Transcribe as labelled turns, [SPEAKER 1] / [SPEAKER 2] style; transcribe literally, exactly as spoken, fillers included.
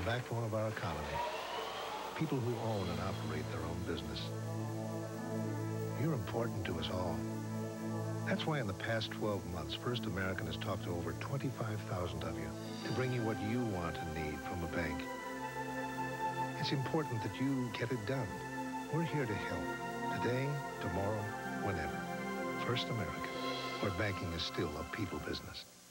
[SPEAKER 1] the backbone of our economy. People who own and operate their own business. You're important to us all. That's why in the past twelve months, First American has talked to over twenty-five thousand of you to bring you what you want and need from a bank. It's important that you get it done. We're here to help. Today, tomorrow, whenever. First American, where banking is still a people business.